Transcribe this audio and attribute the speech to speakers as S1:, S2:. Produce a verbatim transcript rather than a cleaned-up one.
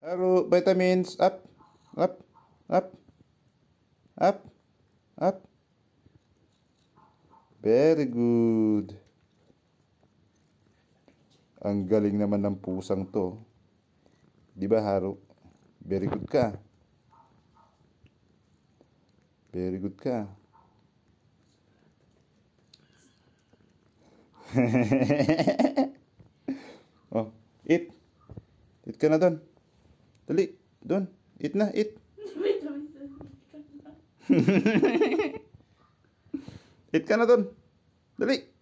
S1: Haru, vitamins. Up. Up. Up. Up. Up. Very good. Ang galing naman ng pusang to. Di ba, Haru? Very good ka. Very good ka. Oh, eat. Eat ka na doon. Dali, doon. Eat na, eat. Eat ka na doon. Dali.